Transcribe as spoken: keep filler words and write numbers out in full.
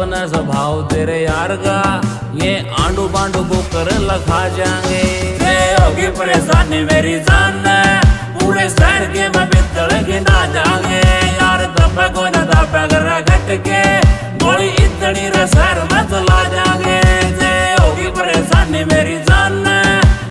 अपना स्वभाव तेरे यार का, ये आंडू बांडू को कर लखा जाएंगे। होगी परेशानी मेरी जान पूरे शहर के मैं बितड़ के ना जाएंगे। यार दबा को ना दबा कर घट के गोली इतनी रस